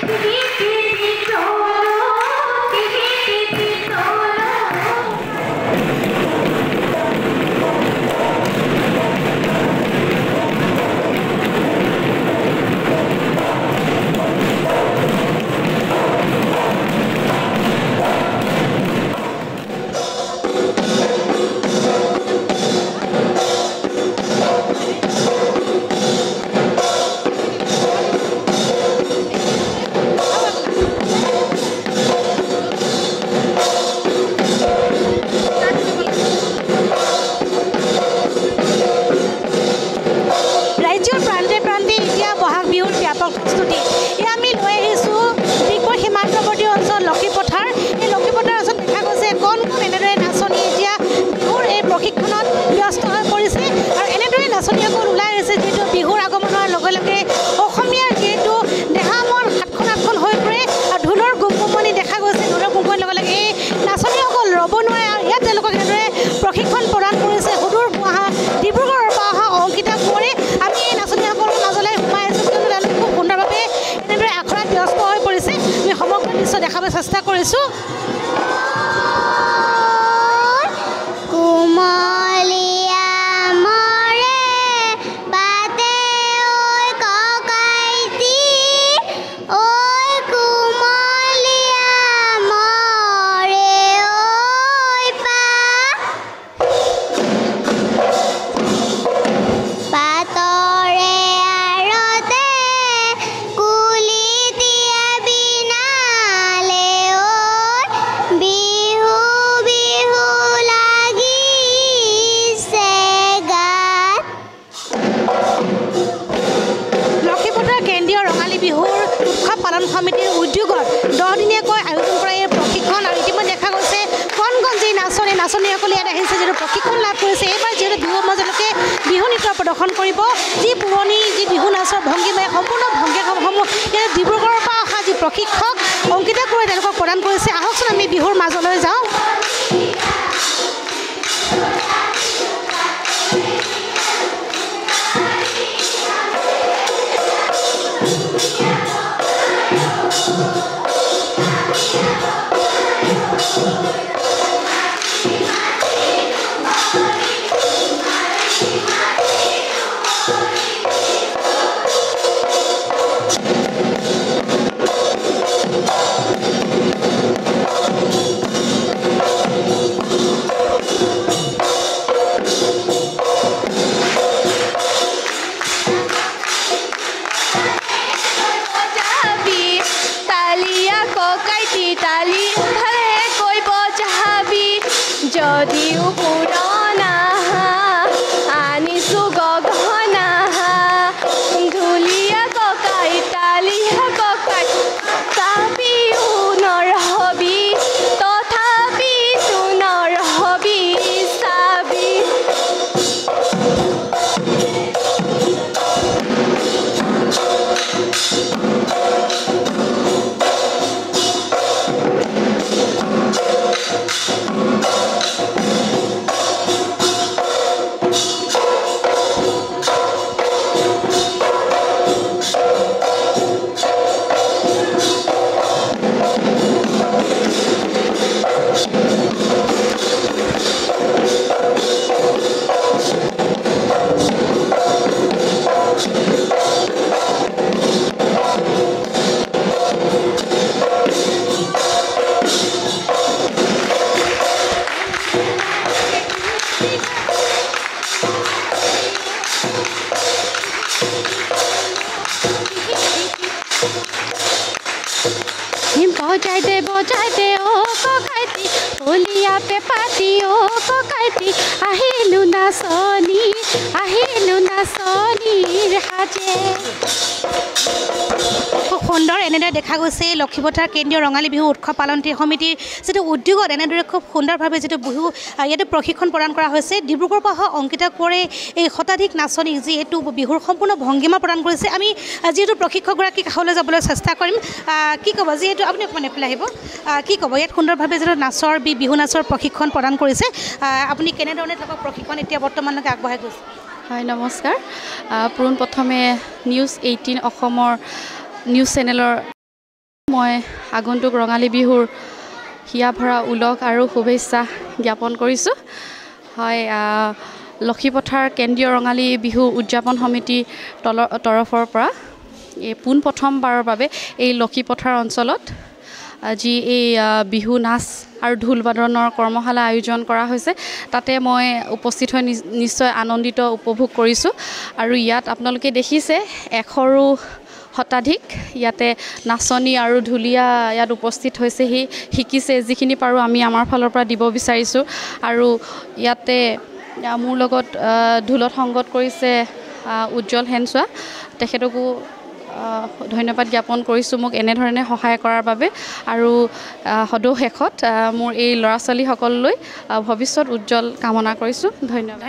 চেষ্টা কৰিছো সমিতিৰ উদ্যোগত 10 দিনীয়াকৈ আয়োজন কৰা এই প্ৰশিক্ষণ আৰু ইতিমধ্যে দেখা গৈছে কোন যি নাচনীসকলে ইয়াত আহিছে যিটো প্ৰশিক্ষণ লাভ কৰিছে এইবাৰ যিহেতু বিহু মঞ্চলৈকে বিহু নৃত্য প্ৰদৰ্শন কৰিব যি পুৰণি যি বিহু নাচৰ ভংগীমাই সম্পূৰ্ণ ভংগীসমূহ ইয়াত ডিব্ৰুগড়ৰ পৰা অহা যি প্ৰশিক্ষক অংকিতা কৰি তেওঁলোকক প্ৰদান কৰিছে আহকচোন আমি বিহুৰ মাজলৈ যাওঁ बजाते ओ कोकाइती होलिया पे पाती ओ कोकाइती আহিলু না সনি হাজে খুব সুন্দৰ এনেদৰে দেখা গৈছে লক্ষীপথাৰ কেন্দ্ৰীয় ৰঙালী বিহু উৎসৱ পালন সমিতিৰ যেটো উদ্যোগত এনেদৰে খুব সুন্দৰভাৱে যেটো বিহু ইয়াতে প্ৰশিক্ষণ প্ৰদান কৰা হৈছে ডিব্ৰুগড়ৰ পৰা অংকিতা কৰে এই শতাধিক নাচনী যিহেতু বিহুৰ সম্পূৰ্ণ ভংগীমা প্ৰদান কৰিছে আমি যিহেতু প্ৰশিক্ষকগৰাকী কাষলৈ যাবলৈ চেষ্টা কৰিম কি ক'ব যিহেতু আপুনি অকণমান এফালে আহিব কি ক'ব ইয়াত সুন্দৰভাৱে যেটো নাচৰ বিহু নাচৰ প্ৰশিক্ষণ প্ৰদান কৰিছে আপুনি কেনেধৰণে তেওঁলোকক প্ৰশিক্ষণ এতিয়া বৰ্তমানলৈকে আগবঢ়াই গৈছে হয় নমস্কাৰ পোন প্ৰথমে নিউজ 18 অসমৰ নিউজ চেনেলৰ মই আগন্তুক ৰঙালী বিহুৰ হিয়া ভৰা উলক আৰু শুভেচ্ছা জ্ঞাপন কৰিছোঁ। হয়, লক্ষীপথাৰ কেন্দ্ৰীয় ৰঙালী বিহু উদযাপন সমিতিৰ তৰফৰ পৰা এই পোনপ্ৰথমবাৰৰ বাবে এই লক্ষীপথাৰ অঞ্চলত যি এই বিহু নাচ আৰু ঢোল বাদনৰ কৰ্মশালা আয়োজন কৰা হৈছে, তাতে মই উপস্থিত হৈ নিশ্চয় আনন্দিত উপভোগ কৰিছোঁ। আৰু ইয়াত আপোনালোকে দেখিছে 100ৰো শতাধিক ইয়াতে নাচনী আৰু ঢুলীয়া ইয়াত উপস্থিত হৈছেহি, শিকিছে। যিখিনি পাৰোঁ আমি আমাৰ ফালৰ পৰা দিব বিচাৰিছোঁ। আৰু ইয়াতে মোৰ লগত ঢোলত সংগত কৰিছে উজ্জ্বল হেনচোৱা, তেখেতকো ধন্যবাদ জ্ঞাপন কৰিছোঁ মোক এনেধৰণে সহায় কৰাৰ বাবে। আৰু সদৌ শেষত মোৰ এই ল'ৰা ছোৱালীসকললৈ ভৱিষ্যত উজ্জ্বল কামনা কৰিছোঁ। ধন্যবাদ।